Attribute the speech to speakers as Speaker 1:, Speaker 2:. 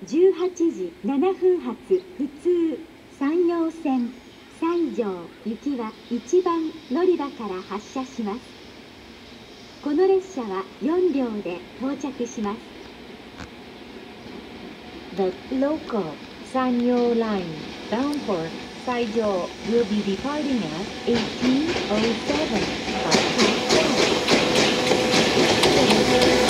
Speaker 1: 18時7分発普通山陽線西条行きは1番乗り場から発車します。この列車は4両で到着します。The local Sanyo line bound for Saijo will be departing at 18:07 by 2:10.